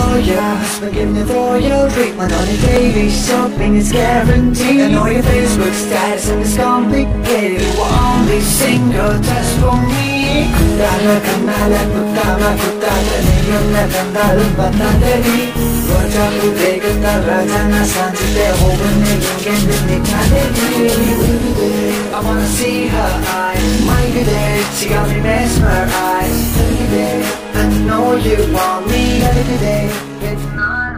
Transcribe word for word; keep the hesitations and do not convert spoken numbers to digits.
loyal, but give me royal treatment on your daily shopping is guaranteed. I know your Facebook status and it's complicated. You were only single just for me. Talaga nalagpagtama ko tatali yung natandalan patadali. Roja kutega taraja na sanjite hogan nilingen dinitadali. I wanna see her eyes, my good day, she got me mesmerized. I know you want me every day. It's not